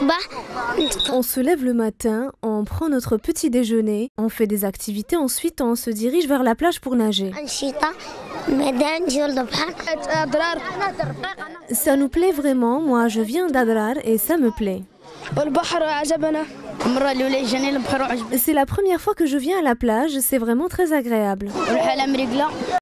On se lève le matin, on prend notre petit déjeuner, on fait des activités, ensuite on se dirige vers la plage pour nager. Ça nous plaît vraiment, moi je viens d'Adrar et ça me plaît. C'est la première fois que je viens à la plage, c'est vraiment très agréable.